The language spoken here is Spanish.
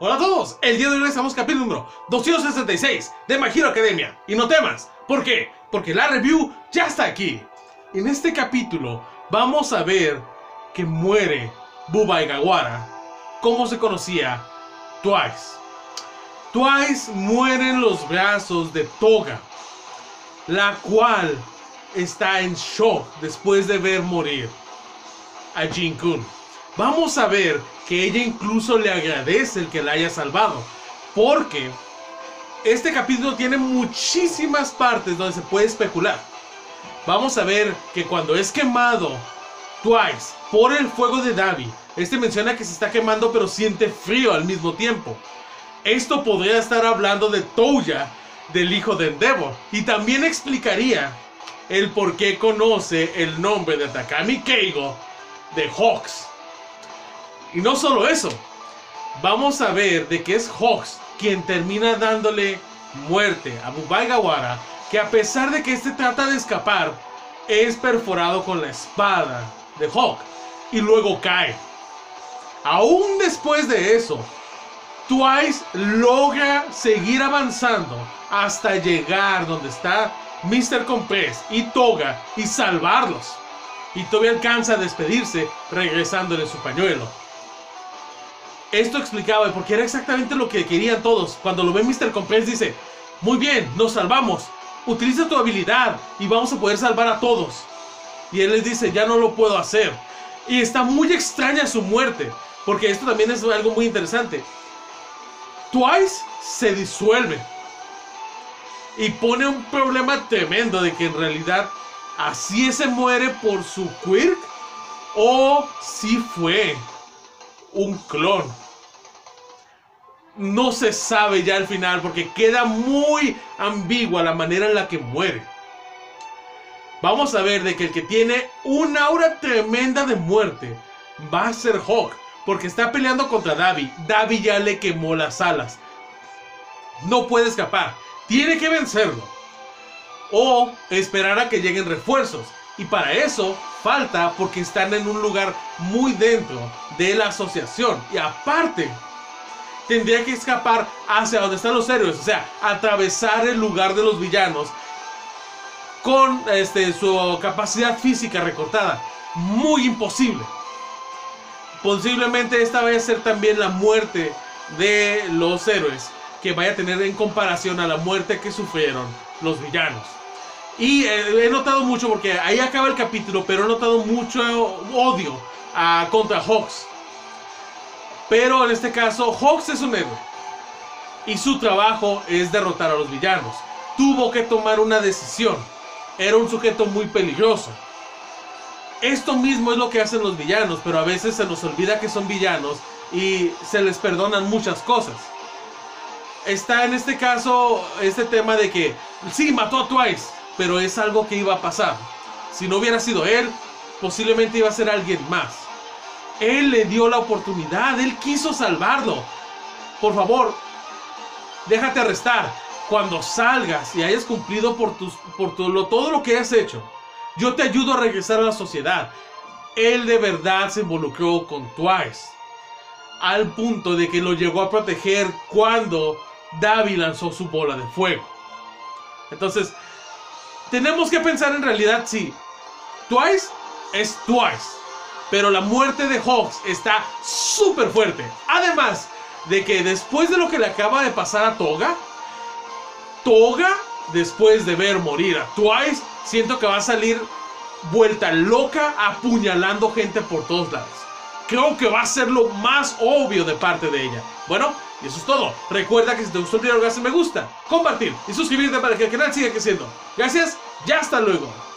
Hola a todos, el día de hoy estamos capítulo número 266 de My Hero Academia. Y no temas, ¿por qué? Porque la review ya está aquí. En este capítulo vamos a ver que muere Bubba Higawara, como se conocía Twice. Twice muere en los brazos de Toga, la cual está en shock después de ver morir a Jin-kun. Vamos a ver que ella incluso le agradece el que la haya salvado, porque este capítulo tiene muchísimas partes donde se puede especular. Vamos a ver que cuando es quemado Twice por el fuego de Dabi, menciona que se está quemando pero siente frío al mismo tiempo. Esto podría estar hablando de Touya, del hijo de Endeavor, y también explicaría el por qué conoce el nombre de Takami Keigo de Hawks. Y no solo eso, vamos a ver de que es Hawks quien termina dándole muerte a Bubba Higawara, que a pesar de que este trata de escapar, es perforado con la espada de Hawk y luego cae. Aún después de eso, Twice logra seguir avanzando hasta llegar donde está Mr. Compress y Toga y salvarlos. Y todavía alcanza a despedirse regresándole su pañuelo. Esto explicaba porque era exactamente lo que querían todos. Cuando lo ve Mr. Compress dice: muy bien, nos salvamos, utiliza tu habilidad y vamos a poder salvar a todos. Y él les dice: ya no lo puedo hacer. Y está muy extraña su muerte, porque esto también es algo muy interesante. Twice se disuelve y pone un problema tremendo de que en realidad así se muere por su quirk o si fue un clon. No se sabe ya al final porque queda muy ambigua la manera en la que muere. Vamos a ver de que el que tiene un aura tremenda de muerte va a ser Hawk, porque está peleando contra Dabi. Dabi ya le quemó las alas. No puede escapar. Tiene que vencerlo o esperar a que lleguen refuerzos. Y para eso falta, porque están en un lugar muy dentro de la asociación. Y aparte, tendría que escapar hacia donde están los héroes. O sea, atravesar el lugar de los villanos con su capacidad física recortada. Muy imposible. Posiblemente esta vaya a ser también la muerte de los héroes que vaya a tener en comparación a la muerte que sufrieron los villanos. Y he notado mucho, porque ahí acaba el capítulo, pero he notado mucho odio contra Hawks. Pero en este caso, Hawks es un héroe y su trabajo es derrotar a los villanos. Tuvo que tomar una decisión. Era un sujeto muy peligroso. Esto mismo es lo que hacen los villanos, pero a veces se nos olvida que son villanos y se les perdonan muchas cosas. Está en este caso este tema de que sí, mató a Twice, pero es algo que iba a pasar. Si no hubiera sido él, posiblemente iba a ser alguien más. Él le dio la oportunidad, él quiso salvarlo. Por favor, déjate arrestar. Cuando salgas y hayas cumplido todo lo que has hecho, yo te ayudo a regresar a la sociedad. Él de verdad se involucró con Twice, al punto de que lo llegó a proteger cuando Dabi lanzó su bola de fuego. Entonces, tenemos que pensar en realidad, sí, Twice es Twice, pero la muerte de Hawks está súper fuerte. Además de que después de lo que le acaba de pasar a Toga, después de ver morir a Twice, siento que va a salir vuelta loca apuñalando gente por todos lados. Creo que va a ser lo más obvio de parte de ella. Bueno, y eso es todo. Recuerda que si te gustó el video, dale me gusta, compartir y suscribirte para que el canal siga creciendo. Gracias, ya hasta luego.